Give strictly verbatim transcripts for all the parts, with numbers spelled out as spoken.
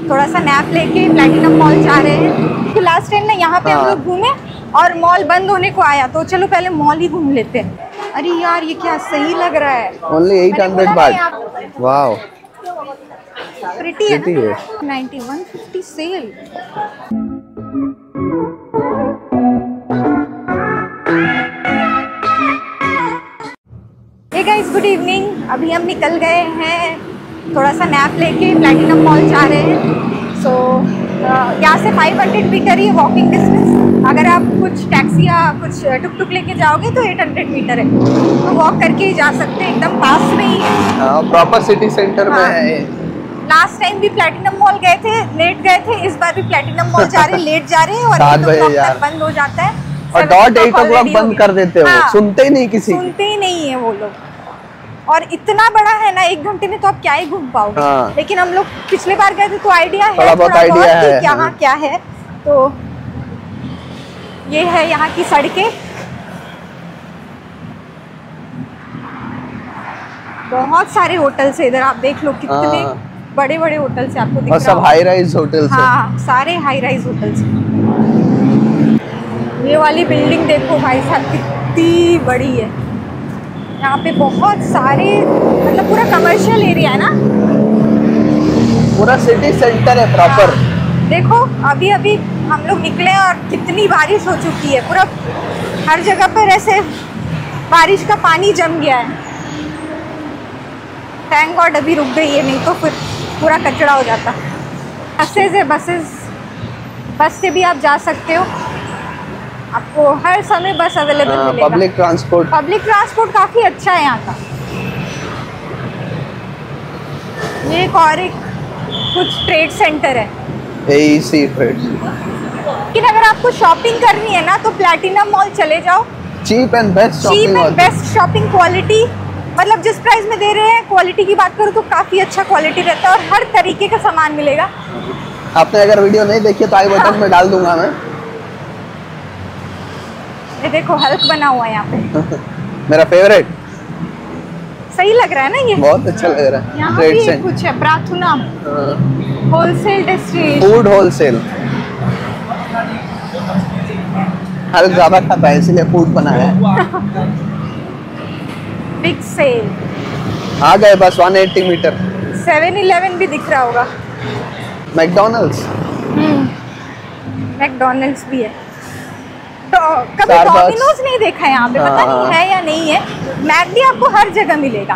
थोड़ा सा नैप लेके प्लैटिनम मॉल जा रहे हैं। तो लास्ट टाइम ना यहाँ पे हम लोग घूमे और मॉल बंद होने को आया, तो चलो पहले मॉल ही घूम लेते हैं। अरे यार ये क्या सही लग रहा है। Only eight hundred baht. Wow pretty है ना? Ninety one fifty sale. Hey guys, good evening. अभी हम निकल गए हैं, थोड़ा सा नैप लेके प्लैटिनम मॉल जा रहे हैं। सो so, यहाँ से फाइव हंड्रेड मीटर ही वॉकिंग डिस्टेंस। अगर आप कुछ टैक्सी या कुछ टुक टुक लेके जाओगे तो एट हंड्रेड मीटर है, तो वॉक करके ही जा सकते हैं, एकदम पास में ही है। प्रॉपर सिटी सेंटर में है। लास्ट टाइम भी प्लैटिनम मॉल गए थे, लेट गए थे, इस बार भी प्लैटिनम मॉल जा रहे हैं, लेट जा रहे हैं और सात बजे यार बंद हो जाता है और डॉट एट ओ क्लॉक बंद कर देते हो। हाँ, सुनते ही नहीं किसी सुनते ही नहीं है वो लोग। और इतना बड़ा है ना, एक घंटे में तो आप क्या ही घूम पाओगे। हाँ। लेकिन हम लोग पिछले बार गए थे तो आइडिया है, थोड़ा बहुत आइडिया है कि यहाँ क्या है। तो ये है यहाँ की सड़कें, बहुत सारे होटल्स है इधर, आप देख लो कितने बड़े बड़े होटल्स है आपको दिख रहा है। और सब हाई राइज होटल्स है। हाँ, सारे हाई राइज होटल्स है। ये वाली बिल्डिंग देखो भाई साहब कितनी बड़ी है। यहाँ पे बहुत सारे, मतलब पूरा कमर्शियल एरिया है ना, पूरा सिटी सेंटर है प्रॉपर। देखो अभी अभी हम लोग निकले और कितनी बारिश हो चुकी है, पूरा हर जगह पर ऐसे बारिश का पानी जम गया है। थैंक गॉड अभी रुक गई है, नहीं तो फिर पूरा कचरा हो जाता। बसेज है, बसेस बस से भी आप जा सकते हो, आपको हर समय बस अवेलेबल मिलेगा। पब्लिक ट्रांसपोर्ट पब्लिक ट्रांसपोर्ट काफ़ी अच्छा है यहाँ का। ये एक और एक कुछ ट्रेड सेंटर है, एईसी ट्रेड। लेकिन अगर आपको शॉपिंग करनी है ना तो प्लैटिनम मॉल चले जाओ। Cheap and best shopping, cheap and best shopping, quality, मतलब जिस प्राइस में दे रहे हैं, क्वालिटी की बात करूँ तो काफ़ी अच्छा क्वालिटी रहता है और हर तरीके का सामान मिलेगा। आपने अगर वीडियो नहीं देखी तो आई बटन में डाल दूंगा मैं। ये देखो हल्क बना हुआ है यहाँ पे मेरा फेवरेट। सही लग रहा है ना ये, बहुत अच्छा लग रहा है। यहाँ भी कुछ है, प्रार्थना होलसेल डिस्ट्रीब्यूशन, फूड होलसेल। हल्क ज्यादा खाता है इसलिए फूड बनाया है। बिग सेल आ गए बस एक सौ अस्सी मीटर। सेवन इलेवन भी दिख रहा होगा। मैकडॉनल्ड्स, मैकडॉनल्ड्स भी है। तो कभी डोमिनोज नहीं देखा है यहाँ पे, पता नहीं है या नहीं है। मैकडी आपको हर जगह मिलेगा,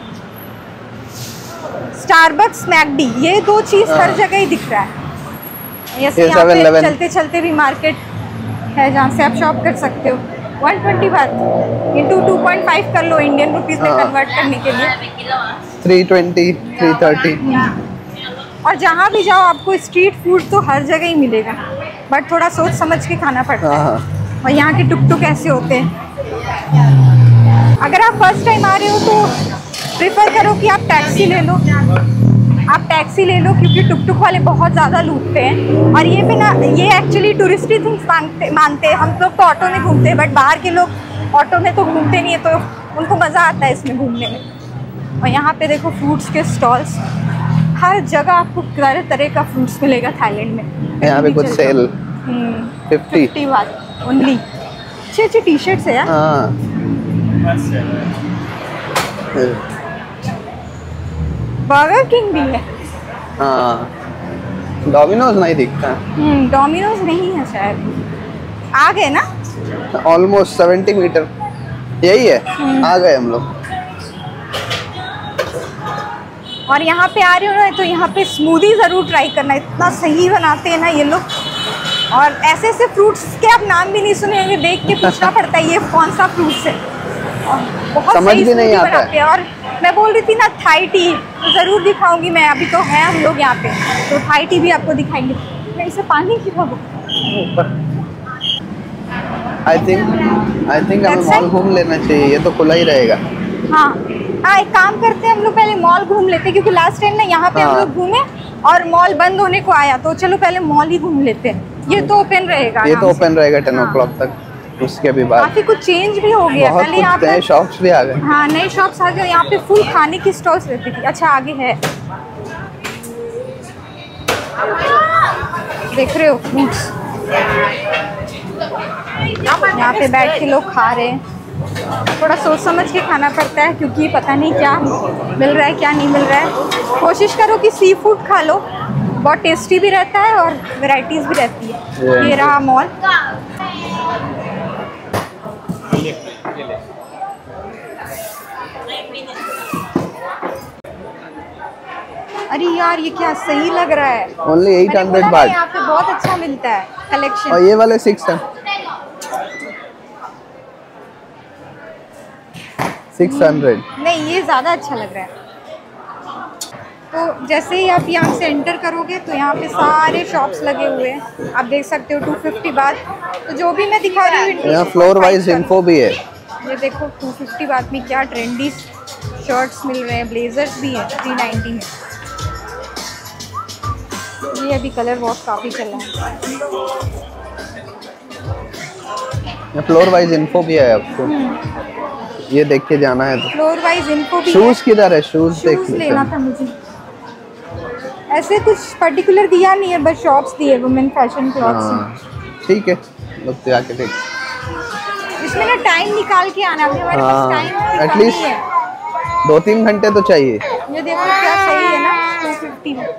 स्टारबक्स, मैकडी, ये दो चीज हर जगह ही दिख रहा है। ये यहाँ पे चलते चलते भी मार्केट है जहाँ से आप शॉप कर सकते हो। One twenty baht into two point five कर लो इंडियन रुपीस में कन्वर्ट करने के लिए, थ्री ट्वेंटी, थ्री थर्टी। और जहाँ भी जाओ आपको स्ट्रीट फूड तो हर जगह ही मिलेगा, बट थोड़ा सोच समझ के खाना पड़ता है। और यहाँ के टुक टुक ऐसे होते हैं। अगर आप फर्स्ट टाइम आ रहे हो तो प्रेफर करो कि आप टैक्सी ले लो, आप टैक्सी ले लो क्योंकि टुक टुक वाले बहुत ज़्यादा लूटते हैं। और ये भी ना, ये एक्चुअली टूरिस्टी थिंग्स मांगते मानते हैं। हम लोग तो ऑटो में घूमते हैं, बट बाहर के लोग ऑटो में तो घूमते नहीं है, तो उनको मज़ा आता है इसमें घूमने में। और यहाँ पे देखो फ्रूट्स के स्टॉल्स, हर जगह आपको तरह तरह का फ्रूट्स मिलेगा थाईलैंड में। यहाँ पे कुछ सेल फिफ्टी फिफ्टी वाली ओनली। अच्छी अच्छी टी शर्ट्स है यार। बर्गर किंग भी है। हाँ, डोमिनोज नहीं दिखता। हम्म, डोमिनोज नहीं है शायद। आ गए ना, ऑलमोस्ट सेवेंटी मीटर यही है। आ गए हम लोग। और यहाँ पे आ रहे हो ना तो यहाँ पे स्मूदी ज़रूर ट्राई करना, इतना सही बनाते हैं ना ये लोग। और ऐसे ऐसे फ्रूट्स के आप नाम भी नहीं सुने होंगे, देख के पूछना पड़ता है ये कौन सा फ्रूट्स है। और बहुत समझ भी नहीं आता है। और मैं बोल रही थी ना थाई टी तो ज़रूर दिखाऊंगी मैं, अभी तो है हम लोग यहाँ पे, तो थाई टी भी आपको दिखाएंगे। मैं इसे पानी की ऊपर आई थिंक आई थिंक हमें मॉल घूम लेना चाहिए, ये तो खुला ही रहेगा। हाँ हाँ, एक काम करते हैं हम लोग पहले मॉल घूम लेते हैं, क्योंकि लास्ट टाइम ना यहाँ पे हम लोग घूमे और मॉल बंद होने को आया, तो चलो पहले मॉल ही घूम लेते हैं। ये तो ओपन रहेगा, ये तो ओपन रहेगा टेन ओ क्लॉक तक। उसके भी बाद काफी कुछ चेंज भी हो गया। पहले यहाँ पे शॉप्स भी आ गए। हाँ, नए शॉप्स आ गए। यहाँ पे फुल खाने की स्टॉल्स रहती थी। अच्छा आगे है देख रहे हो फ्रूट्स, यहाँ पे बैठ के लोग खा रहे हैं। थोड़ा सोच समझ के खाना पड़ता है क्योंकि पता नहीं क्या मिल रहा है क्या नहीं मिल रहा है। कोशिश करो कि सी फूड खा लो, बहुत टेस्टी भी रहता है और वैरायटीज भी रहती है। ये रहा मॉल। अरे यार ये क्या सही लग रहा है। ओनली एट हंड्रेड बाट। यहाँ पे बहुत अच्छा मिलता है कलेक्शन। और ये वाले सिक्स है सिक्स हंड्रेड। नहीं ये ज़्यादा अच्छा लग रहा है। तो जैसे ही आप यहाँ से एंटर करोगे तो यहाँ पे सारे शॉप्स लगे हुए हैं, आप देख सकते हो टू फिफ्टी बात। तो जो भी मैं दिखा रही हूँ यहाँ फ्लोर वाइज इन्फो भी है। ये देखो टू फिफ्टी बात में क्या ट्रेंडी शर्ट्स मिल रहे हैं, ब्लेजर्स भी हैं थ्री नाइन्टी में। ये अभी कलर वॉश काफ़ी चल रहा है। फ्लोर वाइज इन्फो भी है आपको, ये देख के जाना है तो। फ्लोर वाइज इन्फो भी। शूज किधर है? शूज देख लेना था मुझे। ऐसे कुछ पर्टिकुलर दिया नहीं है, बस शॉप्स दिए वुमेन फैशन क्लॉथ्स। ठीक है, लोग तो आके देख। इसमें ना टाइम निकाल के आना, अभी हमारे पास टाइम एटलीस्ट है, दो तीन घंटे तो चाहिए। ये देखो क्या सही है ना टू फिफ्टी में।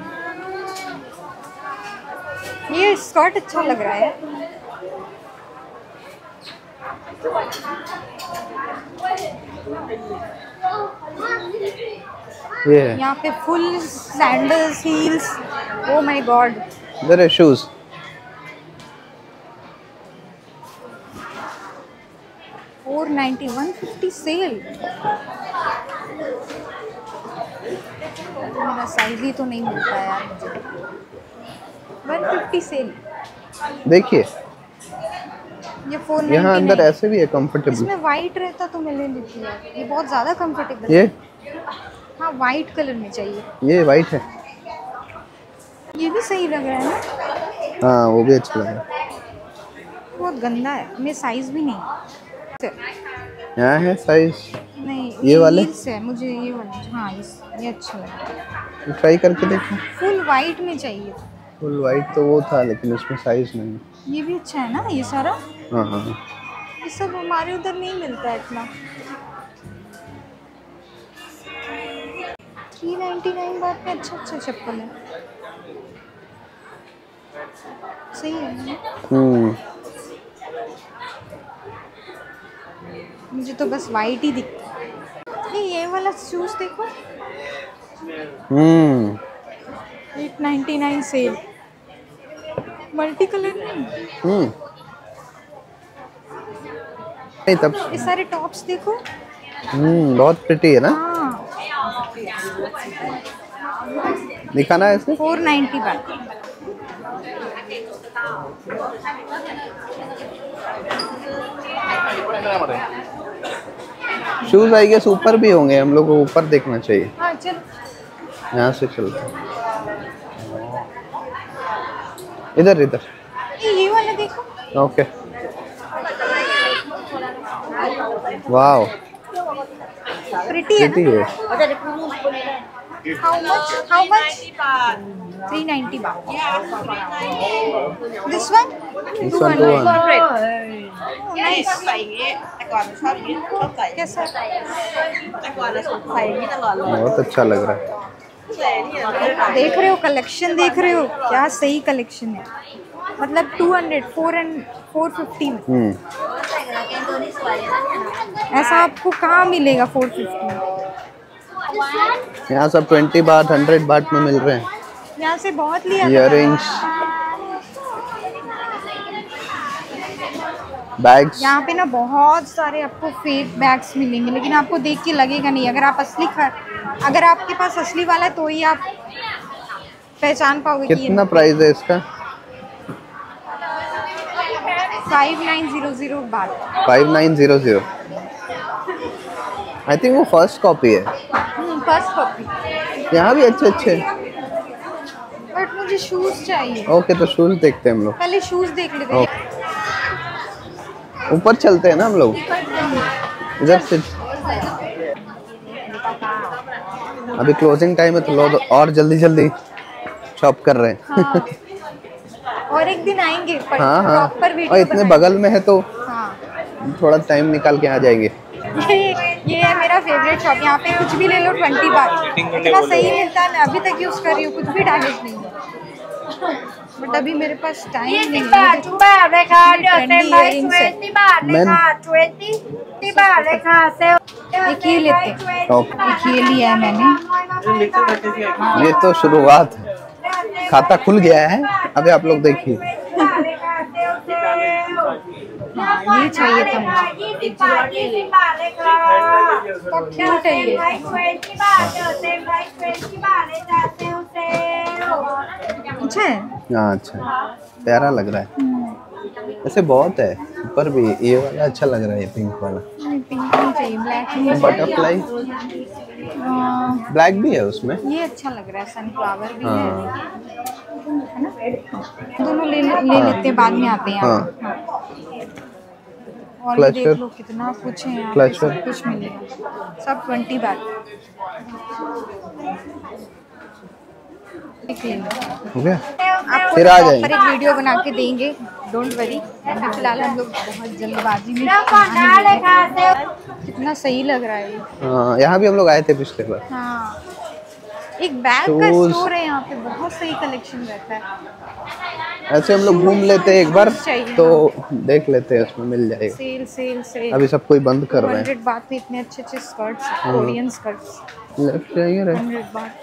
ये स्कर्ट अच्छा लग रहा है। ये यहाँ पे full sandals, heels. Oh my god. इधर है shoes. Four ninety, one fifty sale. मेरा साइज ही तो नहीं मिलता यार मुझे। One fifty sale. देखिए ये फोर यहाँ अंदर ऐसे भी है कंफर्टेबल। इसमें वाइट रहता तो मैं ले लेती यार, ये बहुत ज़्यादा कंफर्टेबल। ये हाँ वाइट कलर में चाहिए। ये वाइट है। ये भी सही लग रहा है ना। हाँ वो भी अच्छा लग रहा है। बहुत गंदा है, मेरे साइज भी नहीं। यहाँ है साइज। नहीं ये वाले है मुझे, ये वाला। हाँ इस ये अच्छा लग रहा है। ट्राई करके देखो। फुल वाइट में चाहिए। फुल वाइट तो वो था लेकिन उसमें साइज नहीं। ये भी अच्छा है ना ये सारा। हाँ हाँ ये सब हमारे उधर नहीं मिलता है इतना। थ्री नाइन्टी नाइन बात में अच्छा अच्छा चप्पल है, सही है। हम्म मुझे तो बस वाइट ही दिखता है। ये ये वाला शूज देखो। Hmm eight ninety nine sale. Multi colour नहीं। हम्म नहीं तब। ये सारे टॉप्स देखो। हम्म बहुत प्रिटी है ना। हाँ दिखाना है ऐसे। Four ninety baht. Shoes I guess ऊपर भी होंगे, हम लोग को ऊपर देखना चाहिए। हाँ चल यहाँ से चलते हैं। इधर इधर ये ये वाला देखो। ओके वाओ प्रिटी है प्रिटी ना। है। How much? How much? three ninety baht. This one? This two one, hundred. two hundred. Oh, nice. ใส่อย่างงี้แต่ก่อนชอบอย่างงี้ชอบใส่ कैसा? แต่ก่อนเราใส่อย่างงี้ตลอดเลย बहुत अच्छा लग रहा है। ใส่นี่เลย देख रहे हो कलेक्शन, देख रहे हो क्या सही कलेक्शन है। मतलब two hundred, four and four fifty में हम्म ऐसा आपको कहाँ मिलेगा फोर फिफ्टी में। यहाँ सब ट्वेंटी बाट हंड्रेड बाट में मिल रहे हैं। यहाँ से बहुत लिया था। Earrings, bags. यहाँ पे ना बहुत सारे आपको फेक बैग्स मिलेंगे, लेकिन आपको देख के लगेगा नहीं। अगर आप असली खा अगर आपके पास असली वाला है तो ही आप पहचान पाओगे। कितना प्राइस है इसका? Five nine zero zero baht. Five nine zero zero. I think वो फर्स्ट कॉपी है। First copy. यहाँ भी अच्छे अच्छे। बट मुझे शूज चाहिए। ओके तो शूज देखते हैं हम लोग। पहले शूज देख लेते हैं। ऊपर चलते हैं ना हम लोग, इधर से। अभी क्लोजिंग टाइम है तो लोग और जल्दी जल्दी शॉप कर रहे हैं। हाँ। और एक दिन आएंगे पर हाँ हाँ, प्रॉपर वीडियो और इतने बगल में है तो हाँ। थोड़ा टाइम निकाल के आ जाएंगे। ये ये है मेरा फेवरेट शॉप। यहाँ पे कुछ भी ले लो ट्वेंटी बात, इतना सही मिलता है। मैं अभी तक यूज कर रही हूँ, कुछ भी डैमेज नहीं है। बट अभी मेरे पास टाइम नहीं है। एक ये लेते हैं, एक ये लिया है मैंने। ये तो शुरुआत है, खाता खुल गया है। अभी आप लोग देखिए। हाँ, ये चाहिए था मुझे। क्यूट है ये। अच्छा है। हाँ अच्छा, प्यारा लग रहा है। ऐसे बहुत है ऊपर भी, ये वाला अच्छा लग रहा है, पिंक वाला। पिंक नहीं चाहिए, ब्लैक नहीं। बटरफ्लाई ब्लैक भी है उसमें। ये अच्छा लग रहा है, सनफ्लावर भी हाँ। है ना। दोनों ले ले, ले लेते हैं, बाद में आते हैं। हाँ। और ये देख लो कितना कुछ है यहाँ पे, सब कुछ मिलेगा, सब ट्वेंटी बात। हो गया, आपको फिर आ जाएंगे। पर एक वीडियो बना के देंगे, डोंट वरी। अभी फिलहाल हम लोग बहुत जल्दबाजी में। कितना सही लग रहा है ये। हाँ, यहाँ भी हम लोग आए थे पिछले बार। हाँ, एक बैग का स्टोर है यहाँ पे, बहुत सही कलेक्शन रहता है। ऐसे हम लोग घूम लेते हैं एक बार चाहिए, तो देख लेते हैं, उसमें मिल जाएगा। Sale sale sale. अभी सब कोई बंद कर रहे हैं। हंड्रेड बात में इतने अच्छे अच्छे स्कर्ट्स, कोरियन स्कर्ट्स। लेफ्ट जाइए रे। हंड्रेड बात।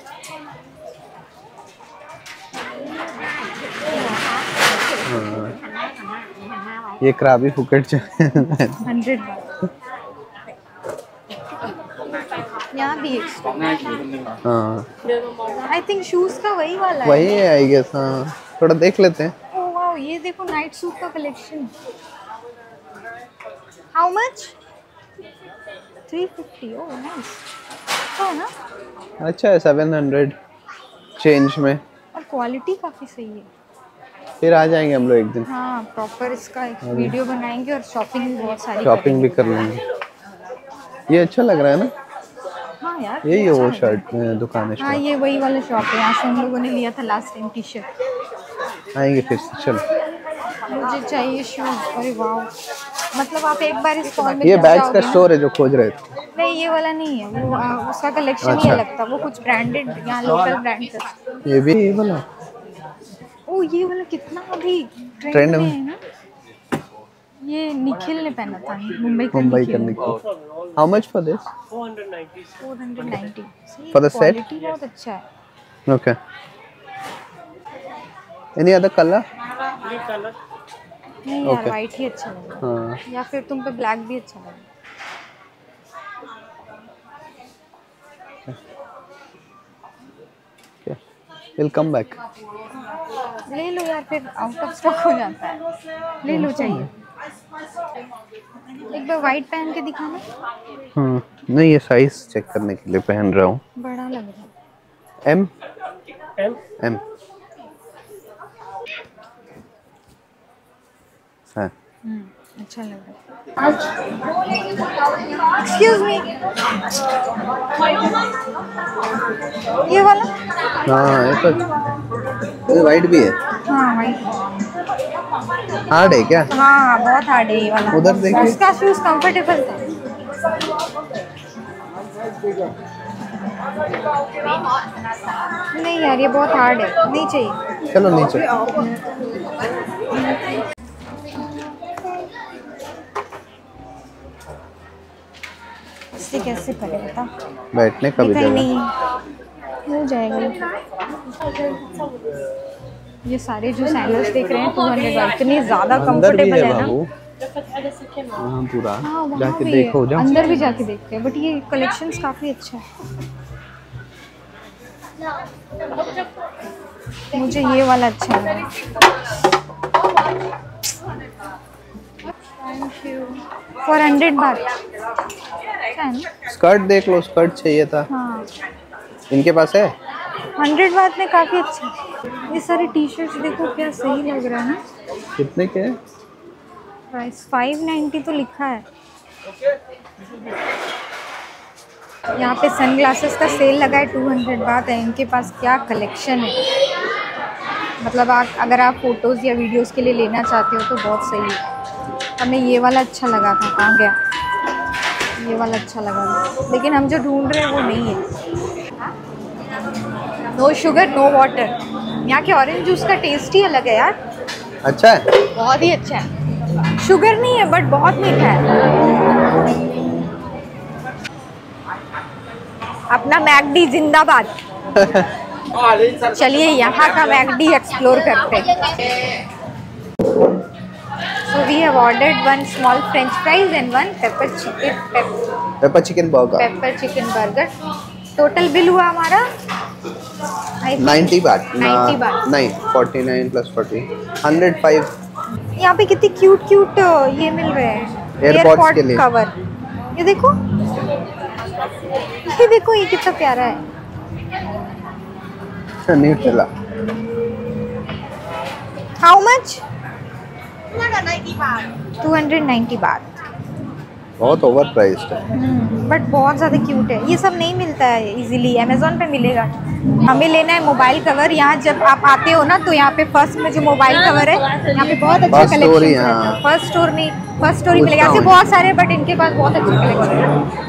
हाँ, ये क्राबी फुकेट हंड्रेड बात। यहाँ भी एक स्टोर। हाँ, आई थिंक शूज का वही वाला है। वही है आई गेस। हाँ, थोड़ा देख लेते हैं। ओह वाओ, ये देखो नाइट सूट का collection. How much? Three fifty. Oh nice. अच्छा है ना। अच्छा है, सेवन हंड्रेड चेंज में। और क्वालिटी काफी सही है। फिर आ जाएंगे हम लोग एक दिन। हाँ, प्रॉपर इसका एक वीडियो बनाएंगे और शॉपिंग भी बहुत सारी शॉपिंग भी कर लेंगे। ये अच्छा लग रहा है ना। हाँ यार, यही है वो अच्छा शर्ट दुकान है। हाँ, ये वही वाला शॉप है, यहाँ से हम लोगों ने लिया था लास्ट टाइम टी शर्ट। आएंगे फिर से, चलो। मुझे चाहिए शूज। अरे वाह, मतलब आप एक बार इस स्टॉल में ये घुस बैग्स जाओगे का ना। स्टोर है जो खोज रहे थे। नहीं, ये वाला नहीं है वो, आ, उसका कलेक्शन ही अच्छा। अलग था। वो कुछ ब्रांडेड यहाँ लोकल ब्रांड था। ये भी ये वाला। ओ, ये वाला कितना अभी ट्रेंड ट्रेंड में में। है ना। ये निखिल ने पहना था, मुंबई का मुंबई का निखिल। निकल। How much for this? Four hundred ninety. For the set? Quality बहुत अच्छा है। ओके। Any other colour? नहीं यार, Okay. वाइट ही अच्छा लगा। हाँ, या फिर तुम पे ब्लैक भी अच्छा लगा। Will come back. ले लो यार, फिर आउट ऑफ स्टॉक हो जाता है। ले लो, चाहिए। एक बार वाइट पहन के दिखाना। हाँ, नहीं ये साइज चेक करने के लिए पहन रहा हूँ। बड़ा लग रहा है। एम एम एम हाँ, हम्म, अच्छा लग रहा है। एक्सक्यूज मी, ये वाला। हाँ ये तो ये वाइट भी है। हाँ वाइट। हार्ड है क्या? हाँ, बहुत हार्ड है ये वाला। उधर देखिए। उसका शूज कंफर्टेबल था। नहीं यार, ये बहुत हार्ड है, नहीं चाहिए। चलो नीचे। इससे कैसे करे बता। बैठने का भी नहीं, जगह। नहीं हो जाएगा ये। ये सारे जो सैंडल्स देख रहे हैं टू हंड्रेड वाले, इतनी ज्यादा अंदर भी कंफर्टेबल है है ना। बाबू। हाँ पूरा। हाँ, वहाँ जाके भी देखो, है। जाओ। अंदर भी जाके देखते हैं, बट ये कलेक्शंस काफी अच्छा है। मुझे ये वाला अच्छा लगा। Thank you. फोर हंड्रेड बात है ना। स्कर्ट देख लो, स्कर्ट चाहिए था। हाँ, इनके पास है। हंड्रेड बात में काफी अच्छा है। ये सारे टी शर्ट्स देखो, क्या सही लग रहा है ना। कितने के? प्राइस फाइव नाइन्टी तो लिखा है। यहाँ पे सनग्लासेस का सेल लगा है, टू हंड्रेड बात है। इनके पास क्या कलेक्शन है। मतलब आ, अगर आप फोटोज़ या वीडियोस के लिए लेना चाहते हो तो बहुत सही है। हमें ये वाला अच्छा लगा था, कहाँ गया ये वाला अच्छा लगा था, लेकिन हम जो ढूंढ रहे हैं वो नहीं है। No sugar no water. यहाँ के ऑरेंज जूस का टेस्ट ही अलग है यार। अच्छा है, बहुत ही अच्छा है। शुगर नहीं है बट बहुत मीठा है। अपना मैकडी जिंदाबाद। चलिए यहाँ का मैकडी एक्सप्लोर करते हैं। So we have ordered one small French fries and one pepper chicken pepper, pepper chicken burger pepper chicken burger. Total bill हुआ हमारा नाइन्टी बात नाइन्टी बात। नहीं forty nine plus forty hundred five. यहाँ पे कितने cute cute ये मिल रहे हैं AirPods के लिए कवर। ये देखो ये देखो ये कितना प्यारा है। Nutella how much? ninety baht। Two hundred ninety baht. बहुत ओवर प्राइस्ड है, बट बहुत ज़्यादा क्यूट है। ये सब नहीं मिलता है इजीली, अमेज़ॉन पे मिलेगा। हमें लेना है मोबाइल कवर। यहाँ जब आप आते हो ना तो यहाँ पे फर्स्ट में जो मोबाइल कवर है यहाँ पे बहुत अच्छा कलेक्शन है। फर्स्ट स्टोर नहीं, फर्स्ट स्टोर ही मिलेगा। ऐसे बहुत सारे बट इनके पास बहुत अच्छा कलेक्शन है।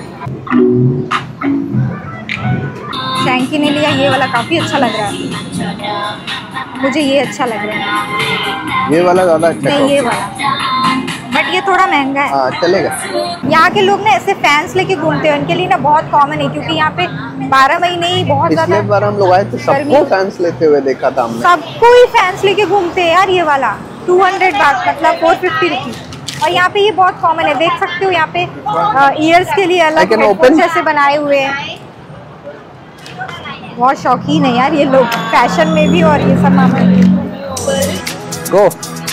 शैंकी ने लिया ये वाला, काफ़ी अच्छा लग रहा है मुझे। ये अच्छा लग रहा है। ये वाला ज़्यादा अच्छा नहीं ये वाला, बट ये थोड़ा महंगा है। हाँ चलेगा। यहाँ के लोग ना ऐसे फैंस लेके घूमते हैं, उनके लिए ना बहुत कॉमन है, क्योंकि यहाँ पे बारह महीने ही बहुत पिछले ज्यादा बार हम लोग आए थे सबको फैंस लेते हुए देखा था हमने। सबको ही फैंस लेके घूमते हैं यार। ये वाला टू हंड्रेड बात मतलब फोर फिफ्टी रुपीज। और यहाँ पे ये बहुत कॉमन है, देख सकते हो यहाँ पे ईयर्स के लिए अलग हेडफोन्स ऐसे बनाए हुए हैं। बहुत शौकीन है यार ये लोग फैशन में भी और ये सब मामले में। गो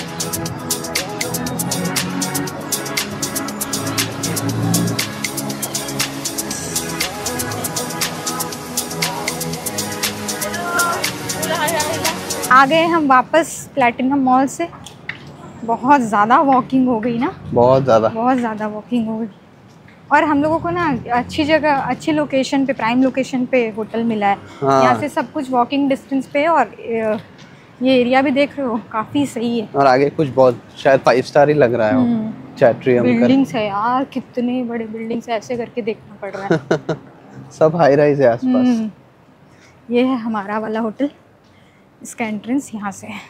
आ गए हम वापस प्लैटिनम मॉल से। बहुत ज़्यादा वॉकिंग हो गई ना, बहुत ज़्यादा बहुत ज़्यादा वॉकिंग हो गई। और हम लोगों को ना अच्छी जगह, अच्छी लोकेशन पे, प्राइम लोकेशन पे होटल मिला है। हाँ। यहाँ से सब कुछ वॉकिंग डिस्टेंस पे, और ये एरिया भी देख रहे हो काफ़ी सही है। और आगे कुछ बहुत शायद फाइव स्टार ही लग रहा है। चैट्रियम बिल्डिंग्स है यार, कितने बड़े बिल्डिंग्स है, ऐसे करके देखना पड़ रहा है। सब हाई राइज है आसपास। ये है हमारा वाला होटल, इसका एंट्रेंस यहाँ से है।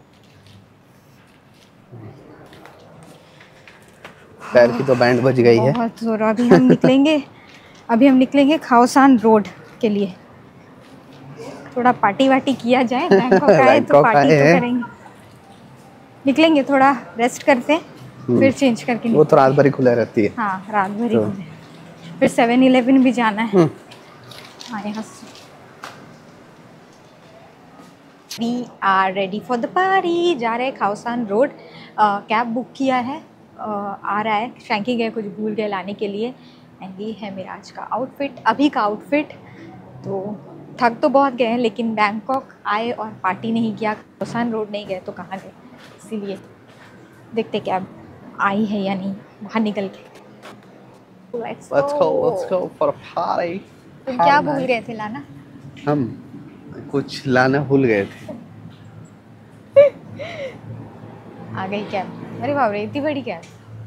पैर की तो बैंड बज गई है बहुत जोर। अभी हम निकलेंगे अभी हम निकलेंगे खाओसान रोड के लिए। थोड़ा पार्टी वार्टी किया जाए, बैंकॉक आए तो पार्टी तो करेंगे। निकलेंगे, थोड़ा रेस्ट करते हैं, फिर चेंज करके वो तो रात भर ही खुला रहती है। हाँ रात भर ही खुले। फिर सेवन इलेवन भी जाना है। हाँ यहाँ से we are ready for the party. जा रहे हैं खाओसान रोड। कैब बुक किया है, uh, आ रहा है। शैंकी गए, कुछ भूल गए लाने के लिए। एंड ये है मेरा आज का आउटफिट, अभी का आउटफिट। तो थक तो बहुत गए हैं, लेकिन बैंकॉक आए और पार्टी नहीं किया, खाओसान रोड नहीं गए तो कहाँ गए। इसीलिए देखते कैब आई है या नहीं बाहर निकल के। Let's Let's go, go. let's go for a party. तुम क्या भूल गए थे लाना? हम कुछ लाना भूल गए थे। आ गई कैब। अरे बाप रे, इतनी बड़ी कैब।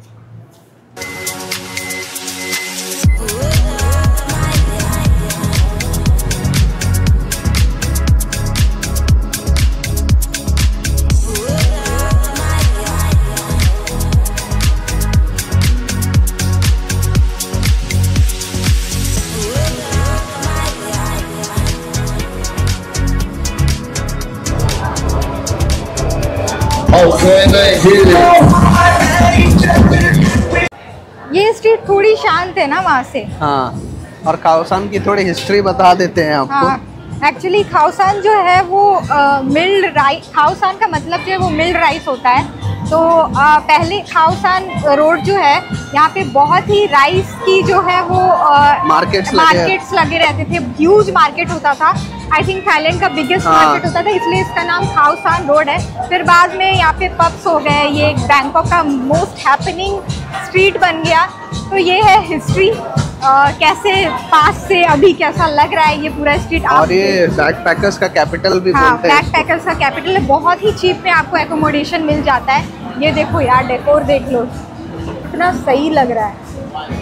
ये स्ट्रीट थोड़ी शांत है ना वहाँ से। हाँ, और खाओसान की थोड़ी हिस्ट्री बता देते हैं आपको। हाँ, एक्चुअली खाओसान जो है वो मिल्ड राइस, खाओसान का मतलब जो है वो मिल्ड राइस होता है। तो आ, पहले खाओसान रोड जो है यहाँ पे बहुत ही राइस की जो है वो मार्केट्स मार्केट्स लगे रहते थे। ह्यूज मार्केट होता था। आई थिंक थाईलैंड का बिगेस्ट हाँ। मार्केट होता था, इसलिए इसका नाम खाओसान रोड है। फिर बाद में यहाँ पे पब्स हो गए, ये बैंकॉक का मोस्ट हैपनिंग स्ट्रीट बन गया। तो ये है हिस्ट्री। आ, कैसे पास से अभी कैसा लग रहा है ये पूरा स्ट्रीट। और ये बैकपैकर्स का कैपिटल भी हाँ, बोलते हैं। बैकपैकर्स का कैपिटल है। बहुत ही चीप में आपको एकोमोडेशन मिल जाता है। ये देखो यार, डेकोर देख लो, इतना सही लग रहा है।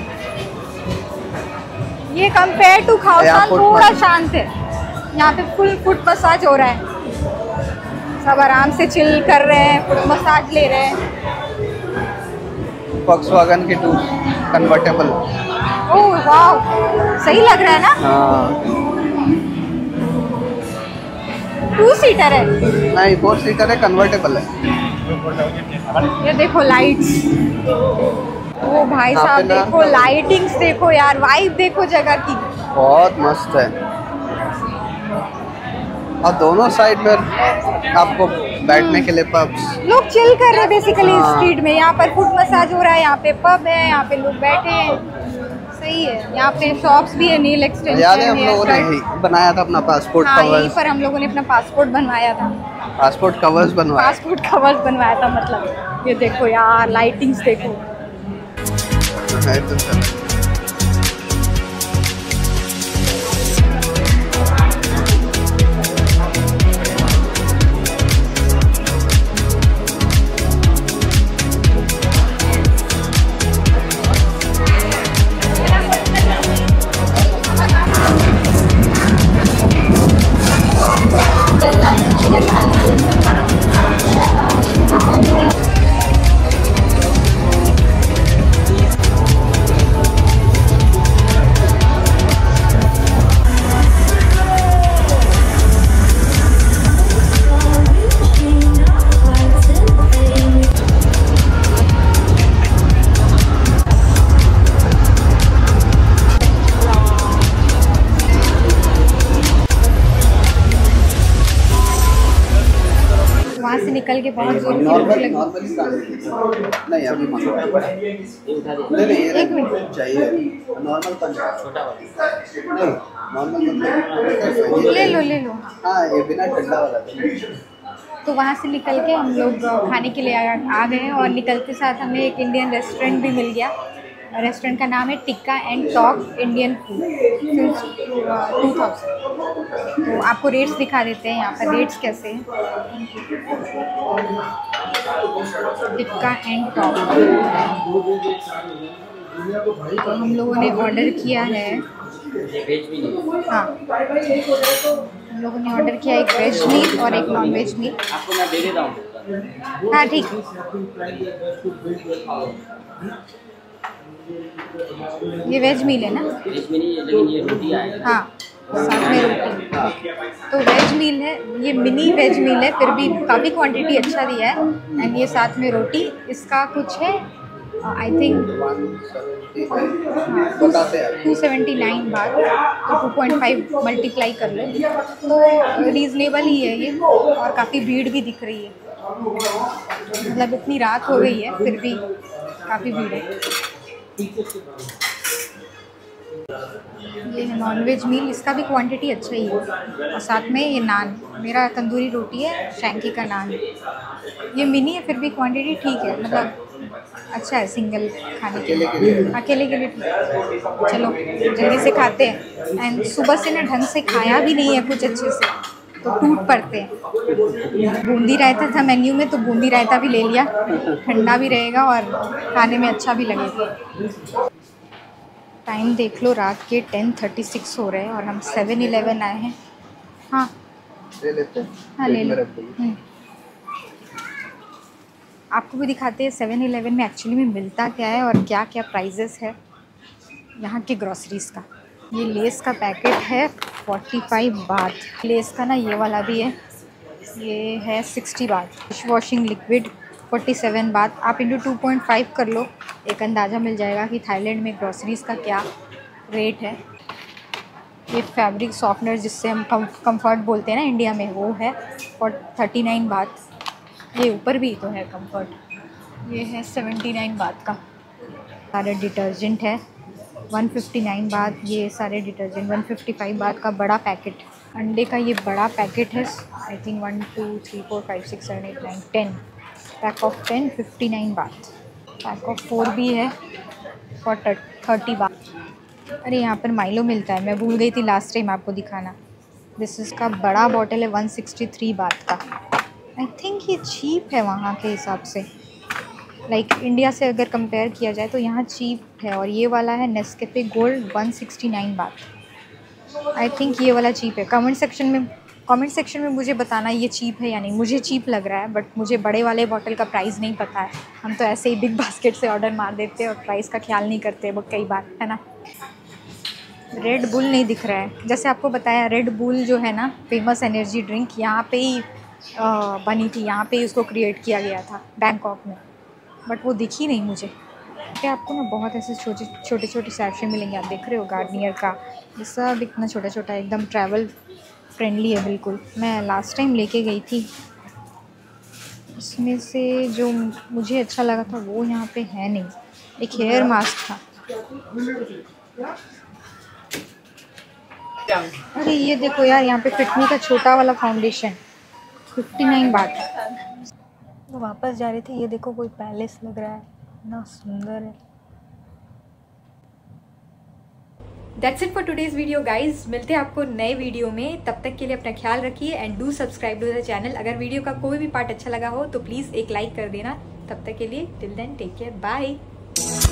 ये कंपेयर टू खाउसान थोड़ा शांत है। यहाँ पे फुल फुट मसाज हो रहा है, सब आराम से चिल कर रहे हैं, फुट मसाज ले रहे हैं। वॉक्सवैगन की टू कन्वर्टेबल। ओह वाह, सही लग रहा है ना। हाँ, टू सीटर है, नहीं फोर सीटर है, कन्वर्टेबल है। ये देखो लाइट्स। ओ भाई यहाँ साहब पे ना- देखो लाइटिंग्स, देखो यार, वाइब देखो जगह की। बहुत मस्त है। और दोनों साइड में आपको बैठने के लिए पब्स। लोग चिल कर रहे हैं बेसिकली हाँ। स्ट्रीट में। यहाँ पर फुट मसाज हो रहा है, यहाँ पे पब है, यहाँ पे लोग बैठे हैं, सही है। यहाँ पे शॉप्स भी है, नील एक्सटेंशन। याद है हम लोगों ने यही बनाया था अपना पासपोर्ट हाँ, यहीं कवर्स। पर हम लोगों ने अपना पासपोर्ट बनवाया था। पासपोर्ट कवर्स बनवाया। पासपोर्ट कवर्स बनवाया था मतलब। ये देखो यार, लाइटिंग्स देखो। है तो सर। वहाँ से निकल के बहुत जोर की भूख नॉर्मल लगी। नॉर्मली नहीं अभी मंगा नहीं नहीं ये एक मिनट। चाहिए नॉर्मल का छोटा वाला नहीं नॉर्मल ले लो ले लो। हाँ ये बिना ठंडा वाला तो वहाँ से निकल के हम लोग खाने के लिए आ, आ गए और निकलते साथ हमें एक इंडियन रेस्टोरेंट भी मिल गया। रेस्टोरेंट का नाम है tikka and talk Indian food since two thousand. तो आपको रेट्स दिखा देते हैं यहाँ पर, रेट्स कैसे हैं। टिक्का एंड टॉक, तो हम लोगों ने ऑर्डर किया है। हाँ, हम लोगों ने ऑर्डर किया एक वेज मील और एक नॉन वेज मील। आपको मैं दे देता हूँ। हाँ ठीक। ये वेज मील है ना? वेज में नहीं, लेकिन ये रोटी आएगा। हाँ, साथ में रोटी। तो वेज मील है, ये मिनी वेज मील है, फिर भी काफ़ी क्वांटिटी अच्छा दिया है। एंड ये साथ में रोटी, इसका कुछ है I think two seventy nine baht, तो टू पॉइंट फाइव मल्टीप्लाई कर लो तो रीज़नेबल ही है ये। और काफ़ी भीड़ भी दिख रही है, मतलब इतनी रात हो गई है फिर भी काफ़ी भीड़ है। ये है नॉन वेज मील, इसका भी क्वांटिटी अच्छा ही है। और साथ में ये नान, मेरा तंदूरी रोटी है, शैंकी का नान है। ये मिनी है फिर भी क्वांटिटी ठीक है, मतलब अच्छा है सिंगल खाने के लिए, अकेले के लिए ठीक है। चलो जल्दी से खाते हैं। एंड सुबह से ना ढंग से खाया भी नहीं है कुछ अच्छे से, तो टूट पड़ते हैं। बूंदी रायता था मेन्यू में, तो बूंदी रायता भी ले लिया, ठंडा भी रहेगा और खाने में अच्छा भी लगेगा। टाइम देख लो, रात के टेन थर्टी सिक्स हो रहे हैं और हम सेवन इलेवन आए हैं। हाँ ले लेते हाँ ले लो। हम्म। आपको भी दिखाते हैं सेवन इलेवन में एक्चुअली में मिलता क्या है और क्या क्या प्राइजेस है यहाँ के ग्रॉसरीज़ का। ये लेस का पैकेट है फोर्टी फाइव बात। लेस का ना ये वाला भी है, ये है sixty baht. Dish washing liquid forty seven baht. आप इंटू टू पॉइंट फाइव कर लो, एक अंदाज़ा मिल जाएगा कि थाईलैंड में ग्रॉसरीज़ का क्या रेट है। ये फैब्रिक सॉफ्टनर जिससे हम कम कम्फर्ट बोलते हैं ना इंडिया में, वो है फॉर थर्टी नाइन बात। ये ऊपर भी तो है कम्फर्ट, ये है सेवेंटी नाइन बात का। सारे डिटर्जेंट है वन फिफ्टी नाइन बात। ये सारे डिटर्जेंट वन फिफ्टी फाइव बात का बड़ा पैकेट। अंडे का ये बड़ा पैकेट है, I think one two three four five six seven eight nine ten pack of ten fifty nine baht. Pack of four भी है फॉर थर्टी बात। अरे यहाँ पर माइलो मिलता है, मैं भूल गई थी लास्ट टाइम आपको दिखाना। दिस इसका बड़ा बॉटल है वन सिक्सटी थ्री बात का। आई थिंक ये चीप है वहाँ के हिसाब से, लाइक like, इंडिया से अगर कंपेयर किया जाए तो यहाँ चीप है। और ये वाला है Nescafe gold one sixty nine baht. I think ये वाला चीप है। कमेंट सेक्शन में कमेंट सेक्शन में मुझे बताना ये चीप है या नहीं। मुझे चीप लग रहा है, बट मुझे बड़े वाले बॉटल का प्राइस नहीं पता है। हम तो ऐसे ही बिग बास्केट से ऑर्डर मार देते हैं और प्राइस का ख्याल नहीं करते वो कई बार, है ना। रेड बुल नहीं दिख रहा है। जैसे आपको बताया, रेड बुल जो है ना फेमस एनर्जी ड्रिंक, यहाँ पे ही आ, बनी थी, यहाँ पे ही उसको क्रिएट किया गया था बैंकॉक में, बट वो दिखी नहीं मुझे। क्या आपको ना बहुत ऐसे छोटे छोटे छोटे सैशे मिलेंगे। आप देख रहे हो गार्नियर का, ये सब इतना छोटा छोटा, एकदम ट्रैवल फ्रेंडली है बिल्कुल। मैं लास्ट टाइम लेके गई थी, इसमें से जो मुझे अच्छा लगा था वो यहाँ पे है नहीं। एक हेयर मास्क था। अरे ये देखो यार, यहाँ पे फिटमी का छोटा वाला फाउंडेशन फिफ्टी नाइन बात। तो वापस जा रहे थे, ये देखो कोई पैलेस लग रहा है, इतना सुंदर है। That's it for today's video guys। मिलते हैं आपको नए वीडियो में, तब तक के लिए अपना ख्याल रखिए and do subscribe to the channel. अगर वीडियो का कोई भी पार्ट अच्छा लगा हो तो प्लीज़ एक लाइक कर देना। तब तक के लिए till then take care, bye.